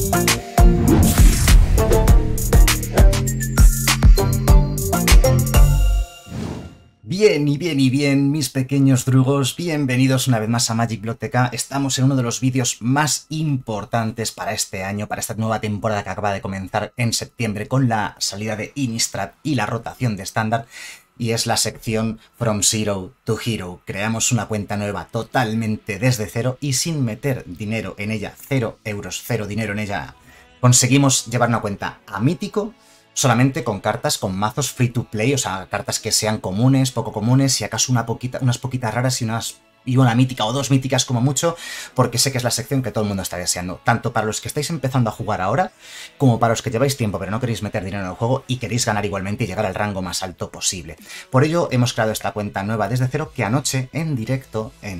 Bien, mis pequeños drugos, bienvenidos una vez más a Magic Block TK. Estamos en uno de los vídeos más importantes para este año, para esta nueva temporada que acaba de comenzar en septiembre con la salida de Innistrad y la rotación de estándar. Y es la sección From Zero to Hero. Creamos una cuenta nueva totalmente desde cero y sin meter dinero en ella, 0 euros, 0 dinero en ella, conseguimos llevar una cuenta a mítico, solamente con cartas, con mazos free to play, o sea, cartas que sean comunes, poco comunes, si acaso unas poquitas raras y una mítica o dos míticas como mucho, porque sé que es la sección que todo el mundo está deseando, tanto para los que estáis empezando a jugar ahora, como para los que lleváis tiempo pero no queréis meter dinero en el juego y queréis ganar igualmente y llegar al rango más alto posible. Por ello hemos creado esta cuenta nueva desde cero que anoche en directo en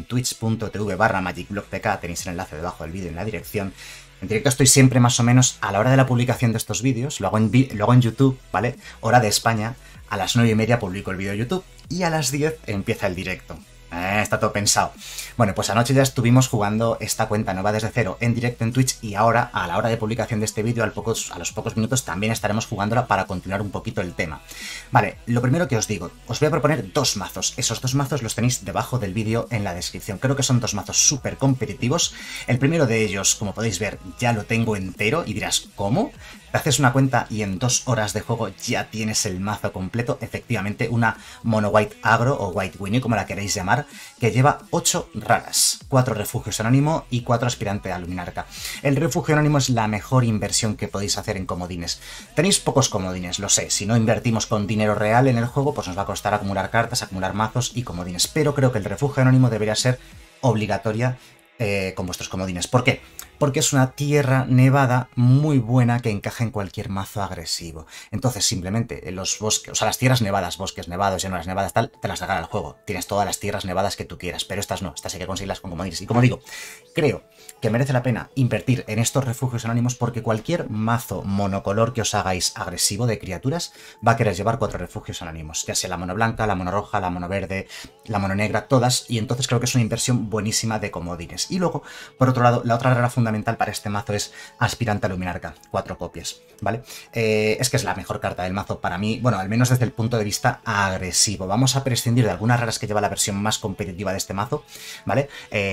twitch.tv/magicblocktk, tenéis el enlace debajo del vídeo en la dirección. En directo estoy siempre más o menos a la hora de la publicación de estos vídeos, lo hago en YouTube, ¿vale? Hora de España, a las 9:30 publico el vídeo de YouTube y a las 10 empieza el directo. Está todo pensado. Bueno, pues anoche ya estuvimos jugando esta cuenta nueva desde cero en directo en Twitch y ahora, a la hora de publicación de este vídeo, a los pocos minutos también estaremos jugándola para continuar un poquito el tema. Vale, lo primero que os digo, os voy a proponer dos mazos. Esos dos mazos los tenéis debajo del vídeo en la descripción. Creo que son dos mazos súper competitivos. El primero de ellos, como podéis ver, ya lo tengo entero y dirás, ¿cómo? Te haces una cuenta y en 2 horas de juego ya tienes el mazo completo. Efectivamente, una Mono White Agro o White Winnie, como la queréis llamar, que lleva 8 raras, 4 refugios anónimo y 4 aspirante a luminarca. El refugio anónimo es la mejor inversión que podéis hacer en comodines. Tenéis pocos comodines, lo sé. Si no invertimos con dinero real en el juego, pues nos va a costar acumular cartas, acumular mazos y comodines. Pero creo que el refugio anónimo debería ser obligatoria con vuestros comodines. ¿Por qué? Porque es una tierra nevada muy buena que encaja en cualquier mazo agresivo. Entonces simplemente los bosques, o sea, las tierras nevadas, bosques nevados, llanuras nevadas, tal, te las regala el juego. Tienes todas las tierras nevadas que tú quieras, pero estas no, estas hay que conseguirlas con comodines. Y como digo, creo que merece la pena invertir en estos refugios anónimos porque cualquier mazo monocolor que os hagáis agresivo de criaturas va a querer llevar 4 refugios anónimos, ya sea la mono blanca, la mono roja, la mono verde, la mono negra, todas, y entonces creo que es una inversión buenísima de comodines. Y luego, por otro lado, la otra rara fundamental para este mazo es aspirante a luminarca, 4 copias, ¿vale? Es que es la mejor carta del mazo para mí, bueno, al menos desde el punto de vista agresivo. Vamos a prescindir de algunas raras que lleva la versión más competitiva de este mazo, ¿vale?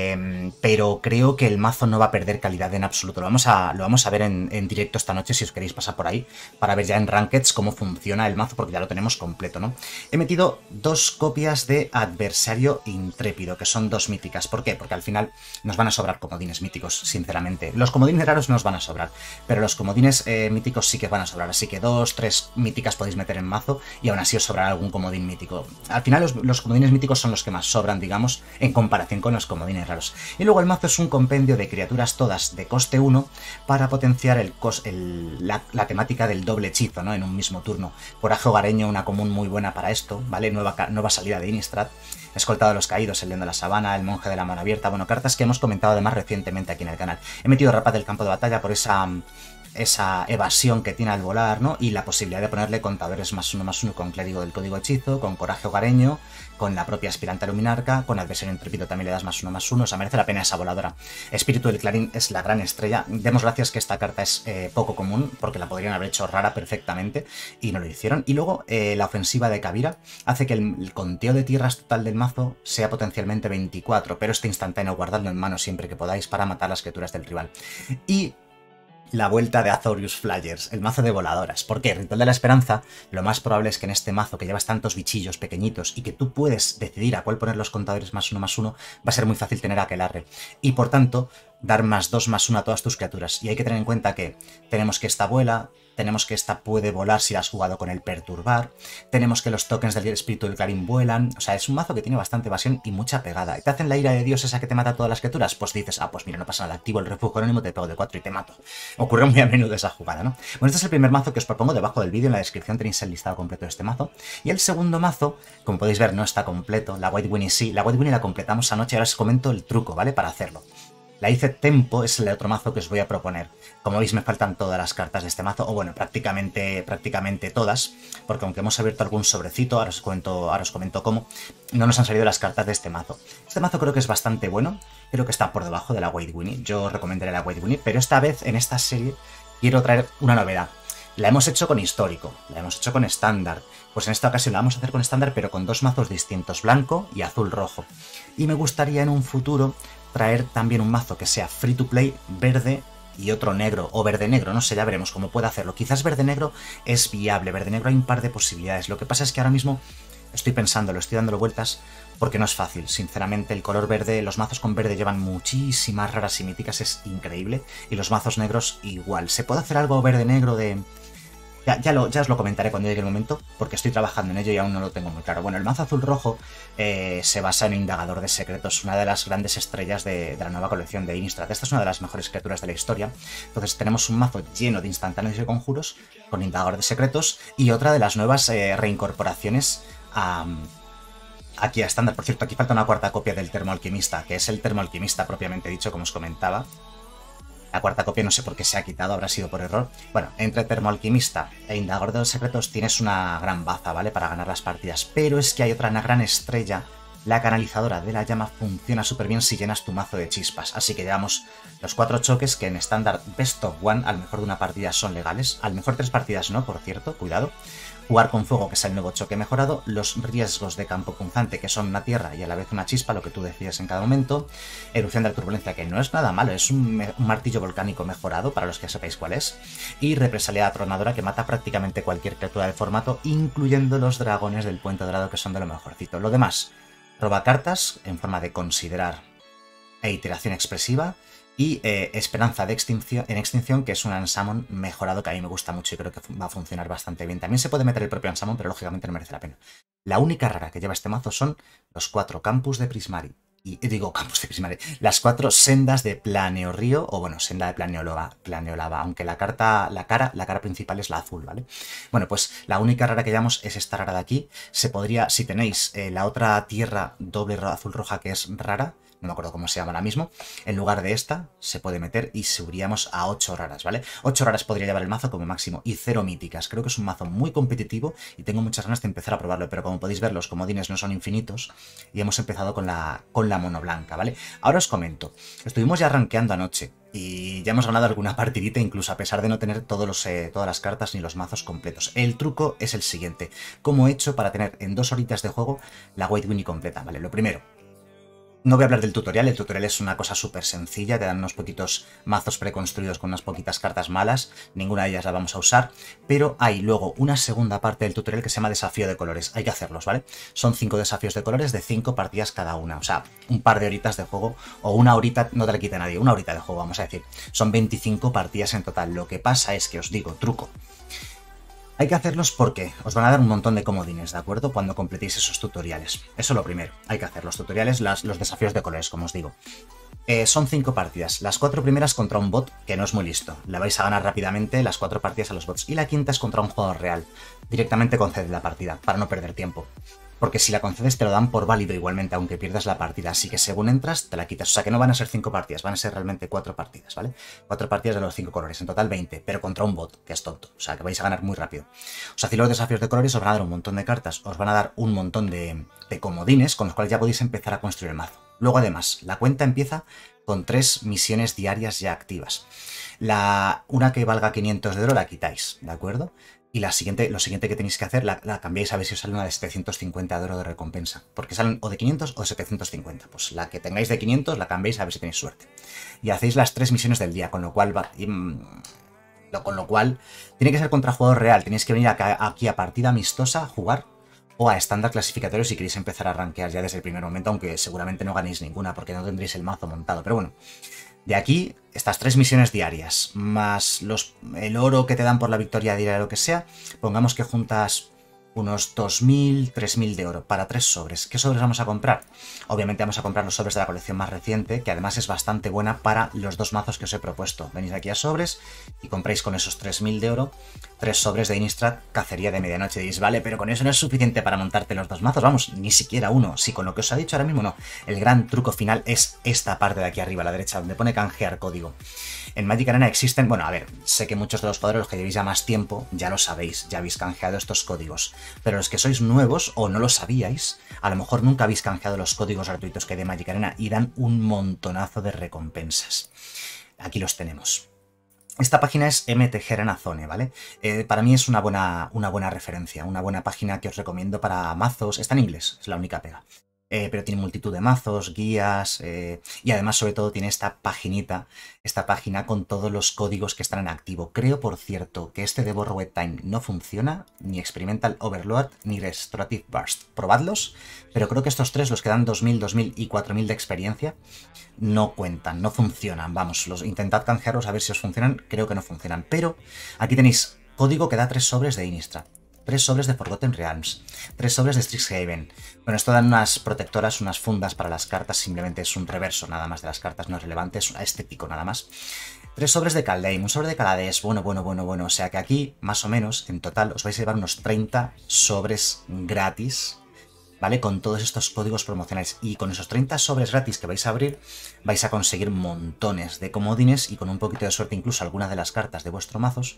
Pero creo que el mazo no va a perder calidad en absoluto. Lo vamos a ver en directo esta noche si os queréis pasar por ahí para ver ya en Rankeds cómo funciona el mazo, porque ya lo tenemos completo, ¿no? He metido 2 copias de Adversario Intrépido, que son 2 míticas. ¿Por qué? Porque al final nos van a sobrar comodines míticos, sinceramente. Los comodines raros no os van a sobrar, pero los comodines míticos sí que van a sobrar, así que 2, 3 míticas podéis meter en mazo y aún así os sobrará algún comodín mítico. Al final los comodines míticos son los que más sobran, digamos, en comparación con los comodines raros. Y luego el mazo es un compendio de criaturas todas de coste 1 para potenciar la temática del doble hechizo, ¿no? En un mismo turno. Coraje hogareño, una común muy buena para esto, ¿vale? Nueva salida de Innistrad. Escoltado de los caídos, el león de la sabana, el monje de la mano abierta, bueno, cartas que hemos comentado además recientemente aquí en el canal. He metido Rapaz del campo de batalla por esa evasión que tiene al volar, ¿no? Y la posibilidad de ponerle contadores +1/+1 con clérigo del código hechizo, con coraje hogareño, con la propia aspirante a luminarca, con adversario intrépido también le das +1/+1, o sea, merece la pena esa voladora. Espíritu del clarín es la gran estrella. Demos gracias que esta carta es poco común, porque la podrían haber hecho rara perfectamente, y no lo hicieron. Y luego la ofensiva de Kavira hace que el conteo de tierras total del mazo sea potencialmente 24, pero este instantáneo guardadlo en mano siempre que podáis para matar las criaturas del rival. Y la vuelta de Azorius Flyers, el mazo de voladoras. ¿Por qué? Ritual de la Esperanza, lo más probable es que en este mazo que llevas tantos bichillos pequeñitos y que tú puedes decidir a cuál poner los contadores +1/+1, va a ser muy fácil tener aquelarre. Y por tanto, dar +2/+1 a todas tus criaturas. Y hay que tener en cuenta que tenemos que esta vuela, tenemos que esta puede volar si la has jugado con el perturbar, tenemos que los tokens del espíritu del clarín vuelan, o sea, es un mazo que tiene bastante evasión y mucha pegada. ¿Y te hacen la ira de Dios esa que te mata a todas las criaturas? Pues dices, ah, pues mira, no pasa nada, activo el refugio anónimo, te pego de 4 y te mato. Ocurre muy a menudo esa jugada, ¿no? Bueno, este es el primer mazo que os propongo. Debajo del vídeo en la descripción tenéis el listado completo de este mazo. Y el segundo mazo, como podéis ver, no está completo, la White Winnie sí, la White Winnie la completamos anoche y ahora os comento el truco, ¿vale? Para hacerlo. La hice Tempo es el otro mazo que os voy a proponer. Como veis me faltan todas las cartas de este mazo, o bueno, prácticamente todas, porque aunque hemos abierto algún sobrecito, ahora os comento cómo, no nos han salido las cartas de este mazo. Este mazo creo que es bastante bueno, creo que está por debajo de la White Winnie, yo recomendaré la White Winnie, pero esta vez en esta serie quiero traer una novedad. La hemos hecho con histórico, la hemos hecho con estándar. Pues en esta ocasión la vamos a hacer con estándar, pero con dos mazos distintos, blanco y azul-rojo. Y me gustaría en un futuro traer también un mazo que sea free to play, verde y otro negro, o verde-negro, no sé, ya veremos cómo puedo hacerlo. Quizás verde-negro es viable, verde-negro hay un par de posibilidades. Lo que pasa es que ahora mismo estoy pensándolo, estoy dándolo vueltas, porque no es fácil. Sinceramente, el color verde, los mazos con verde llevan muchísimas raras y míticas, es increíble. Y los mazos negros igual. ¿Se puede hacer algo verde-negro de...? Ya os lo comentaré cuando llegue el momento, porque estoy trabajando en ello y aún no lo tengo muy claro. Bueno, el mazo azul-rojo se basa en Indagador de Secretos, una de las grandes estrellas de la nueva colección de Innistrad. Esta es una de las mejores criaturas de la historia. Entonces tenemos un mazo lleno de instantáneos y conjuros con Indagador de Secretos y otra de las nuevas reincorporaciones aquí a estándar. Por cierto, aquí falta una cuarta copia del Termoalquimista, que es el Termoalquimista propiamente dicho, como os comentaba. La cuarta copia no sé por qué se ha quitado, habrá sido por error. Bueno, entre Termoalquimista e Indagador de los Secretos tienes una gran baza, ¿vale? Para ganar las partidas. Pero es que hay otra gran estrella. La canalizadora de la llama funciona súper bien si llenas tu mazo de chispas. Así que llevamos los 4 choques que en estándar Best of One, al mejor de una partida, son legales. Al mejor 3 partidas no, por cierto, cuidado. Jugar con fuego, que es el nuevo choque mejorado, los riesgos de campo punzante, que son una tierra y a la vez una chispa, lo que tú decides en cada momento, erupción de la turbulencia, que no es nada malo, es un martillo volcánico mejorado, para los que sepáis cuál es, y represalia atronadora, que mata prácticamente cualquier criatura del formato, incluyendo los dragones del Puente Dorado, que son de lo mejorcito. Lo demás, roba cartas en forma de considerar e iteración expresiva, y Esperanza de Extinción, que es un Unsummon mejorado que a mí me gusta mucho y creo que va a funcionar bastante bien. También se puede meter el propio Unsummon, pero lógicamente no merece la pena. La única rara que lleva este mazo son los 4 campus de Prismari. Y digo campus de Prismari, las 4 sendas de Planeorío, o bueno, senda de Planeolava, aunque la cara principal es la azul, ¿vale? Bueno, pues la única rara que llevamos es esta rara de aquí. Se podría, si tenéis la otra tierra doble azul-roja que es rara, no me acuerdo cómo se llama ahora mismo, en lugar de esta se puede meter y subiríamos a 8 raras, ¿vale? 8 raras podría llevar el mazo como máximo y 0 míticas. Creo que es un mazo muy competitivo y tengo muchas ganas de empezar a probarlo, pero como podéis ver los comodines no son infinitos y hemos empezado con la mono blanca, ¿vale? Ahora os comento, estuvimos ya rankeando anoche y ya hemos ganado alguna partidita, incluso a pesar de no tener todas las cartas ni los mazos completos. El truco es el siguiente, ¿cómo he hecho para tener en 2 horitas de juego la White Winnie completa? ¿Vale? Lo primero, no voy a hablar del tutorial, el tutorial es una cosa súper sencilla, te dan unos poquitos mazos preconstruidos con unas poquitas cartas malas, ninguna de ellas la vamos a usar, pero hay luego una segunda parte del tutorial que se llama desafío de colores, hay que hacerlos, ¿vale? Son 5 desafíos de colores de 5 partidas cada una, o sea, un par de horitas de juego, o una horita, no te la quita nadie, una horita de juego, vamos a decir, son 25 partidas en total. Lo que pasa es que os digo, truco, hay que hacerlos porque os van a dar un montón de comodines, ¿de acuerdo? Cuando completéis esos tutoriales. Eso es lo primero. Hay que hacer los tutoriales, los desafíos de colores, como os digo. Son 5 partidas. Las 4 primeras contra un bot que no es muy listo. La vais a ganar rápidamente las 4 partidas a los bots. Y la quinta es contra un jugador real. Directamente concede la partida, para no perder tiempo. Porque si la concedes te lo dan por válido igualmente, aunque pierdas la partida. Así que según entras, te la quitas. O sea que no van a ser 5 partidas, van a ser realmente 4 partidas, ¿vale? 4 partidas de los 5 colores, en total 20, pero contra un bot, que es tonto. O sea que vais a ganar muy rápido. Os hacéis los desafíos de colores, os van a dar un montón de cartas, os van a dar un montón de comodines con los cuales ya podéis empezar a construir el mazo. Luego además, la cuenta empieza con 3 misiones diarias ya activas. Una que valga 500 de oro la quitáis, ¿de acuerdo? Y lo siguiente que tenéis que hacer, la cambiáis a ver si os sale una de 750 de oro de recompensa. Porque salen o de 500 o de 750. Pues la que tengáis de 500 la cambiáis a ver si tenéis suerte. Y hacéis las 3 misiones del día, con lo cual tiene que ser contra jugador real. Tenéis que venir aquí a partida amistosa a jugar o a estándar clasificatorio si queréis empezar a rankear ya desde el primer momento, aunque seguramente no ganéis ninguna porque no tendréis el mazo montado. Pero bueno, de aquí, estas 3 misiones diarias, más el oro que te dan por la victoria diaria o lo que sea, pongamos que juntas unos 2.000, 3.000 de oro para 3 sobres. ¿Qué sobres vamos a comprar? Obviamente vamos a comprar los sobres de la colección más reciente, que además es bastante buena para los 2 mazos que os he propuesto. Venís aquí a sobres y compráis con esos 3.000 de oro 3 sobres de Innistrad Cacería de Medianoche. Diréis, vale, pero con eso no es suficiente para montarte los 2 mazos. Vamos, ni siquiera uno. Si con lo que os he dicho ahora mismo no. El gran truco final es esta parte de aquí arriba a la derecha, donde pone canjear código. En Magic Arena existen, bueno, a ver, sé que muchos de los jugadores, los que llevéis ya más tiempo, ya lo sabéis, ya habéis canjeado estos códigos. Pero los que sois nuevos o no lo sabíais, a lo mejor nunca habéis canjeado los códigos gratuitos que hay de Magic Arena y dan un montonazo de recompensas. Aquí los tenemos. Esta página es MTG Arena Zone, ¿vale? Para mí es una buena referencia, una buena página que os recomiendo para mazos. Está en inglés, es la única pega. Pero tiene multitud de mazos, guías, y además sobre todo tiene esta página con todos los códigos que están en activo. Creo, por cierto, que este de Borrowed Time no funciona, ni Experimental Overload, ni Restorative Burst. Probadlos, pero creo que estos tres, los que dan 2.000, 2.000 y 4.000 de experiencia, no cuentan, no funcionan. Vamos, intentad canjearlos a ver si os funcionan, creo que no funcionan. Pero aquí tenéis código que da 3 sobres de Innistrad. 3 sobres de Forgotten Realms, 3 sobres de Strixhaven. Bueno, esto dan unas protectoras, unas fundas para las cartas, simplemente es un reverso nada más de las cartas, no es relevante, es estético nada más. 3 sobres de Kaldheim, un sobre de Kaladesh, bueno, o sea que aquí, más o menos, en total, os vais a llevar unos 30 sobres gratis, ¿vale? Con todos estos códigos promocionales. Y con esos 30 sobres gratis que vais a abrir, vais a conseguir montones de comodines y con un poquito de suerte incluso algunas de las cartas de vuestros mazos.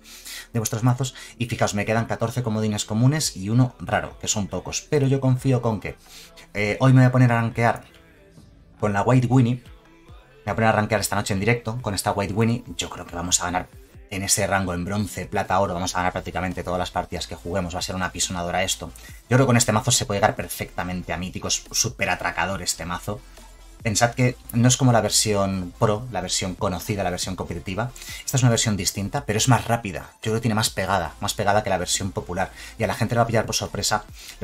Y fijaos, me quedan 14 comodines comunes y uno raro, que son pocos. Pero yo confío con que hoy me voy a poner a rankear con la White Winnie. Me voy a poner a rankear esta noche en directo con esta White Winnie. Yo creo que vamos a ganar en ese rango, en bronce, plata, oro, vamos a ganar prácticamente todas las partidas que juguemos, va a ser una pisonadora esto. Yo creo que con este mazo se puede llegar perfectamente a míticos, súper atracador este mazo. Pensad que no es como la versión Pro, la versión conocida, la versión competitiva. Esta es una versión distinta, pero es más rápida. Yo creo que tiene más pegada que la versión popular. Y a la gente le va a pillar por sorpresa,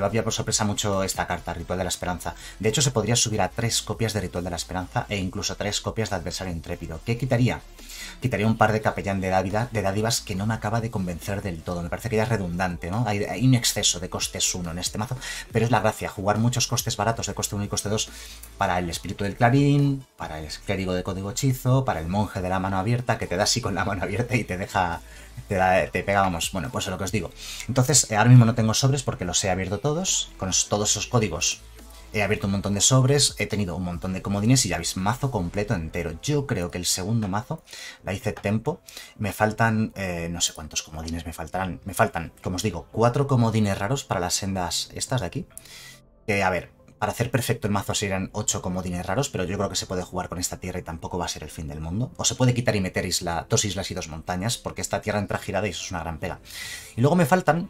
mucho esta carta, Ritual de la Esperanza. De hecho, se podría subir a 3 copias de Ritual de la Esperanza e incluso 3 copias de Adversario Intrépido. ¿Qué quitaría? Quitaría un par de Capellán de Dádivas que no me acaba de convencer del todo. Me parece que ya es redundante, ¿no? Hay un exceso de costes 1 en este mazo, pero es la gracia, jugar muchos costes baratos de coste 1 y coste 2 para el Espíritu del Clarín, para el Clérigo de Código Hechizo, para el Monje de la Mano Abierta, que te da así con la mano abierta y te deja... te pega, vamos, bueno, pues es lo que os digo. Entonces, ahora mismo no tengo sobres porque los he abierto todos, con todos esos códigos. He abierto un montón de sobres, he tenido un montón de comodines y ya veis, mazo completo entero. Yo creo que el segundo mazo, la hice tempo, me faltan, no sé cuántos comodines me faltarán. Me faltan, como os digo, 4 comodines raros para las sendas estas de aquí. Que, a ver, para hacer perfecto el mazo serían 8 comodines raros, pero yo creo que se puede jugar con esta tierra y tampoco va a ser el fin del mundo. O se puede quitar y meter 2 islas y 2 montañas, porque esta tierra entra girada y eso es una gran pega. Y luego me faltan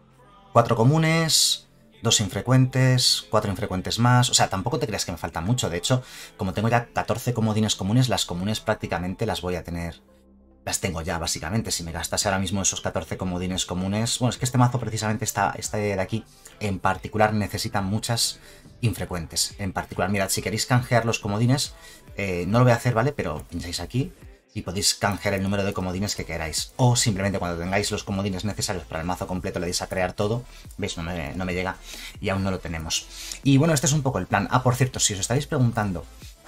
4 comunes... 2 infrecuentes, 4 infrecuentes más, o sea, tampoco te creas que me falta mucho, de hecho, como tengo ya 14 comodines comunes, las comunes prácticamente las voy a tener, las tengo ya, básicamente, si me gastase ahora mismo esos 14 comodines comunes, bueno, es que este mazo precisamente, este de aquí, en particular, necesita muchas infrecuentes, en particular, mirad, si queréis canjear los comodines, no lo voy a hacer, ¿vale? Pero pincháis aquí, y podéis canjear el número de comodines que queráis. O simplemente cuando tengáis los comodines necesarios para el mazo completo le deis a crear todo. ¿Veis? No me llega y aún no lo tenemos. Y bueno, este es un poco el plan. Ah, por cierto, si os estáis preguntando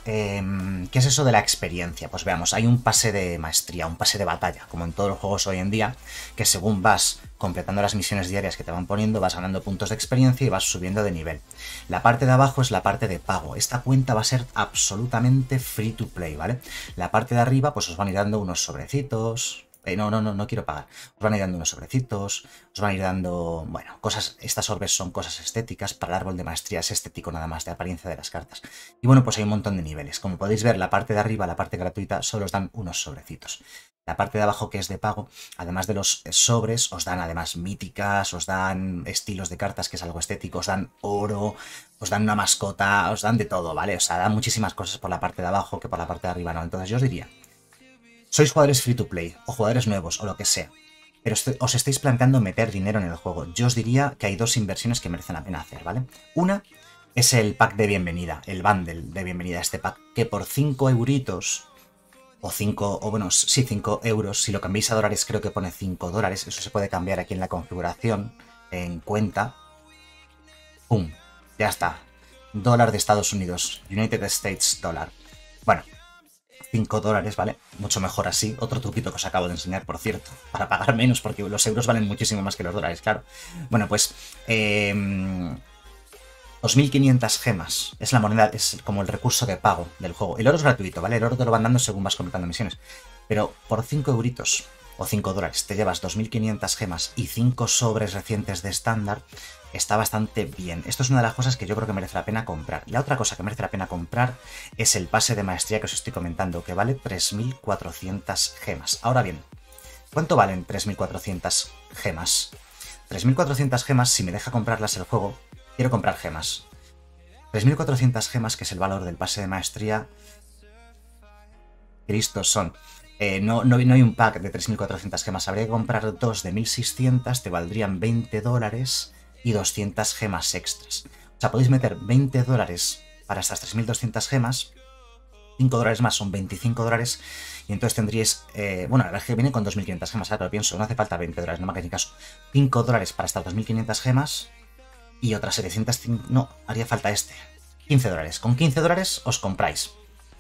¿qué es eso de la experiencia? Pues veamos, hay un pase de maestría, un pase de batalla, como en todos los juegos hoy en día, que según vas completando las misiones diarias que te van poniendo, vas ganando puntos de experiencia y vas subiendo de nivel. La parte de abajo es la parte de pago. Esta cuenta va a ser absolutamente free to play, ¿vale? La parte de arriba, pues os van a ir dando unos sobrecitos... No quiero pagar. Os van a ir dando unos sobrecitos, os van a ir dando, bueno, cosas, estas orbes son cosas estéticas, para el árbol de maestría es estético nada más, de apariencia de las cartas. Y bueno, pues hay un montón de niveles. Como podéis ver, la parte de arriba, la parte gratuita, solo os dan unos sobrecitos. La parte de abajo, que es de pago, además de los sobres, os dan además míticas, os dan estilos de cartas, que es algo estético, os dan oro, os dan una mascota, os dan de todo, ¿vale? O sea, dan muchísimas cosas por la parte de abajo que por la parte de arriba no. Entonces yo os diría, sois jugadores free to play, o jugadores nuevos, o lo que sea, pero os estáis planteando meter dinero en el juego. Yo os diría que hay 2 inversiones que merecen la pena hacer, ¿vale? Una es el pack de bienvenida, el bundle de bienvenida, este pack, que por 5 euritos, o 5 euros, si lo cambiáis a dólares creo que pone $5, eso se puede cambiar aquí en la configuración, en cuenta, ¡Pum! Ya está. Dólar de Estados Unidos. United States Dollar. Bueno, 5 dólares, ¿vale? Mucho mejor así. Otro truquito que os acabo de enseñar, por cierto. Para pagar menos, porque los euros valen muchísimo más que los dólares, claro. Bueno, pues... 2.500 gemas. Es la moneda, es como el recurso de pago del juego. El oro es gratuito, ¿vale? El oro te lo van dando según vas completando misiones. Pero por 5 euritos o 5 dólares te llevas 2.500 gemas y 5 sobres recientes de estándar. Está bastante bien. Esto es una de las cosas que yo creo que merece la pena comprar. La otra cosa que merece la pena comprar es el pase de maestría que os estoy comentando, que vale 3.400 gemas. Ahora bien, ¿cuánto valen 3.400 gemas? 3.400 gemas, si me deja comprarlas el juego, quiero comprar gemas. 3.400 gemas, que es el valor del pase de maestría. Cristos son. No hay un pack de 3.400 gemas. Habría que comprar dos de 1.600, te valdrían 20 dólares y 200 gemas extras. O sea, podéis meter 20 dólares para estas 3.200 gemas. 5 dólares más son 25 dólares. Y entonces tendríais... bueno, la verdad es que viene con 2.500 gemas. Ahora lo pienso, no hace falta 20 dólares, no me hagáis ni caso. 5 dólares para estas 2.500 gemas. Y otras 700... No, haría falta este. 15 dólares. Con 15 dólares os compráis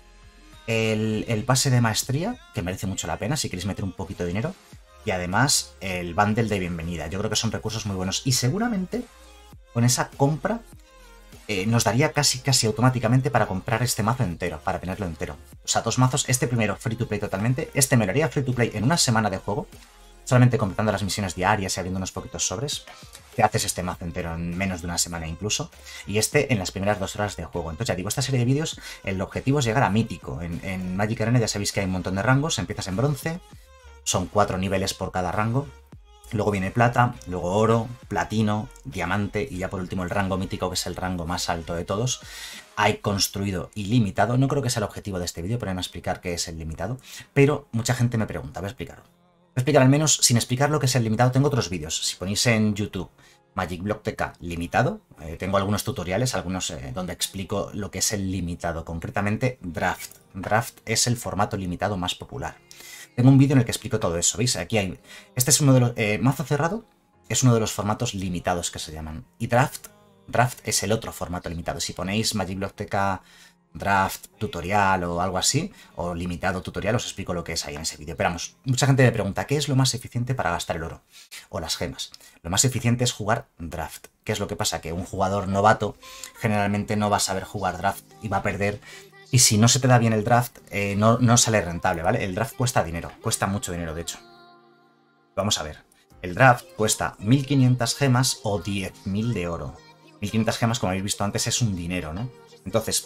el pase de maestría, que merece mucho la pena si queréis meter un poquito de dinero. Y además el bundle de bienvenida. Yo creo que son recursos muy buenos. Y seguramente con esa compra nos daría casi automáticamente para comprar este mazo entero, para tenerlo entero. O sea, dos mazos. Este primero free to play totalmente. Este me lo haría free to play en una semana de juego. Solamente completando las misiones diarias y abriendo unos poquitos sobres. Te haces este mazo entero en menos de una semana incluso. Y este en las primeras 2 horas de juego. Entonces ya digo, esta serie de vídeos, el objetivo es llegar a mítico. En Magic Arena ya sabéis que hay un montón de rangos. Empiezas en bronce. Son 4 niveles por cada rango. Luego viene plata, luego oro, platino, diamante y ya por último el rango mítico, que es el rango más alto de todos. Hay construido ilimitado. No creo que sea el objetivo de este vídeo, pero voy a explicar qué es el limitado. Pero mucha gente me pregunta, voy a explicarlo. Voy a explicar al menos, sin explicar lo que es el limitado, tengo otros vídeos. Si ponéis en YouTube Magic Block TK limitado, tengo algunos tutoriales, algunos donde explico lo que es el limitado, concretamente Draft. Draft es el formato limitado más popular. Tengo un vídeo en el que explico todo eso, ¿veis? Aquí hay... Este es uno de los... mazo cerrado es uno de los formatos limitados que se llaman. Y Draft es el otro formato limitado. Si ponéis Magic Block TK Draft tutorial o algo así, o limitado tutorial, os explico lo que es ahí en ese vídeo. Pero vamos, mucha gente me pregunta, ¿qué es lo más eficiente para gastar el oro? O las gemas. Lo más eficiente es jugar Draft. ¿Qué es lo que pasa? Que un jugador novato generalmente no va a saber jugar Draft y va a perder... Y si no se te da bien el draft, no sale rentable, ¿vale? El draft cuesta dinero, cuesta mucho dinero, de hecho. Vamos a ver. El draft cuesta 1.500 gemas o 10.000 de oro. 1.500 gemas, como habéis visto antes, es un dinero, ¿no? Entonces,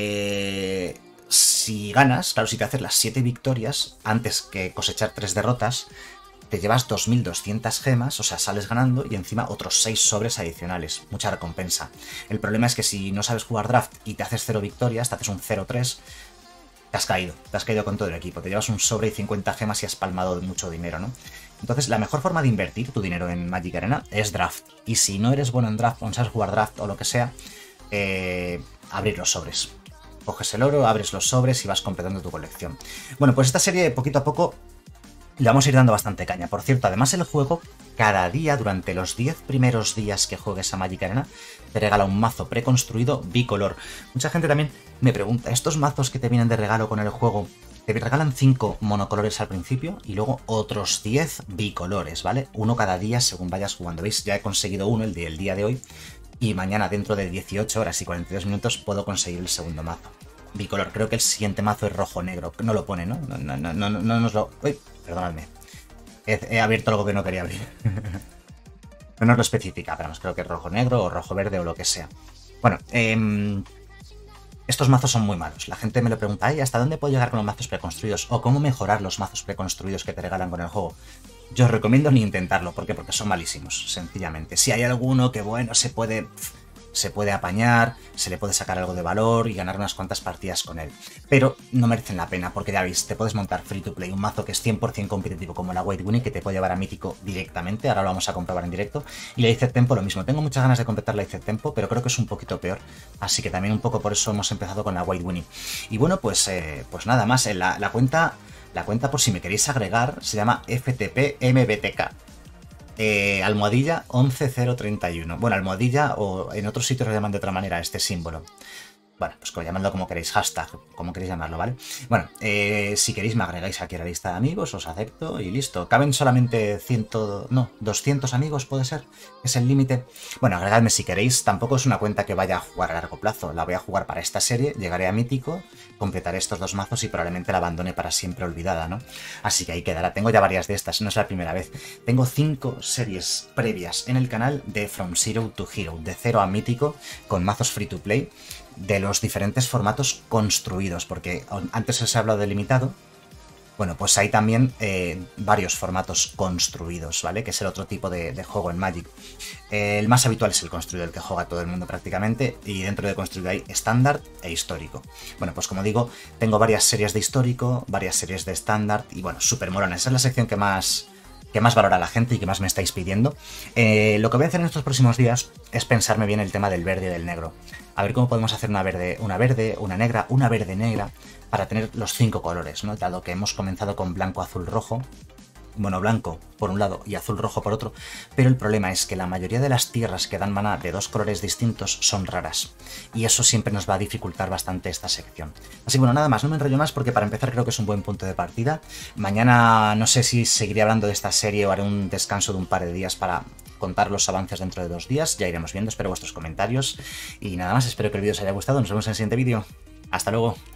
si ganas, claro, si te haces las 7 victorias antes que cosechar 3 derrotas, te llevas 2.200 gemas, o sea, sales ganando y encima otros 6 sobres adicionales. Mucha recompensa. El problema es que si no sabes jugar draft y te haces 0 victorias, te haces un 0-3, te has caído con todo el equipo. Te llevas un sobre y 50 gemas y has palmado mucho dinero, ¿no? Entonces, la mejor forma de invertir tu dinero en Magic Arena es draft. Y si no eres bueno en draft o no sabes jugar draft o lo que sea, abrir los sobres. Coges el oro, abres los sobres y vas completando tu colección. Bueno, pues esta serie poquito a poco le vamos a ir dando bastante caña. Por cierto, además el juego, cada día, durante los 10 primeros días que juegues a Magic Arena, te regala un mazo preconstruido bicolor. Mucha gente también me pregunta, ¿estos mazos que te vienen de regalo con el juego, te regalan 5 monocolores al principio y luego otros 10 bicolores, ¿vale? Uno cada día según vayas jugando. ¿Veis? Ya he conseguido uno, el del día de hoy, y mañana dentro de 18 horas y 42 minutos puedo conseguir el segundo mazo. Bicolor, creo que el siguiente mazo es rojo-negro. No lo pone, ¿no? No nos lo... Uy, perdonadme. He abierto algo que no quería abrir. No nos lo especifica, pero creo que es rojo-negro o rojo-verde o lo que sea. Bueno, estos mazos son muy malos. La gente me lo pregunta, ¿y hasta dónde puedo llegar con los mazos preconstruidos? ¿O cómo mejorar los mazos preconstruidos que te regalan con el juego? Yo os recomiendo ni intentarlo. ¿Por qué? Porque son malísimos, sencillamente. Si hay alguno que, bueno, se puede apañar, se le puede sacar algo de valor y ganar unas cuantas partidas con él. Pero no merecen la pena, porque ya veis, te puedes montar free to play un mazo que es 100% competitivo como la White Winnie, que te puede llevar a mítico directamente, ahora lo vamos a comprobar en directo, y la Iced Tempo lo mismo. Tengo muchas ganas de completar la Iced Tempo, pero creo que es un poquito peor, así que también un poco por eso hemos empezado con la White Winnie. Y bueno, pues nada más, la cuenta por si me queréis agregar se llama FTP MBTK. Almohadilla 11031. Bueno, almohadilla o en otros sitios lo llaman de otra manera, este símbolo. Bueno, pues llamadlo como queréis, hashtag, como queréis llamarlo, ¿vale? Bueno, si queréis me agregáis aquí a la lista de amigos, os acepto y listo. Caben solamente 200 amigos, puede ser, es el límite. Bueno, agregadme si queréis, tampoco es una cuenta que vaya a jugar a largo plazo, la voy a jugar para esta serie, llegaré a Mítico, completaré estos 2 mazos y probablemente la abandone para siempre olvidada, ¿no? Así que ahí quedará, tengo ya varias de estas, no es la primera vez. Tengo 5 series previas en el canal de From Zero to Hero, de 0 a Mítico, con mazos free to play, de los diferentes formatos construidos, porque antes os he hablado de limitado. Bueno, pues hay también varios formatos construidos, ¿vale? Que es el otro tipo de juego en Magic. El más habitual es el construido, el que juega todo el mundo prácticamente, y dentro de construido hay estándar e histórico. Bueno, pues como digo, tengo varias series de histórico, varias series de estándar, y bueno, súper molonas. Esa es la sección que más valora la gente y que más me estáis pidiendo. Lo que voy a hacer en estos próximos días es pensarme bien el tema del verde y del negro. A ver cómo podemos hacer una verde, una negra, una verde negra, para tener los 5 colores, ¿no? Dado que hemos comenzado con blanco, azul, rojo. Bueno, blanco por un lado y azul rojo por otro, pero el problema es que la mayoría de las tierras que dan maná de 2 colores distintos son raras, y eso siempre nos va a dificultar bastante esta sección. Así que bueno, nada más, no me enrollo más porque para empezar creo que es un buen punto de partida. Mañana no sé si seguiré hablando de esta serie o haré un descanso de un par de días para contar los avances dentro de 2 días, ya iremos viendo, espero vuestros comentarios, y nada más, espero que el vídeo os haya gustado, nos vemos en el siguiente vídeo, hasta luego.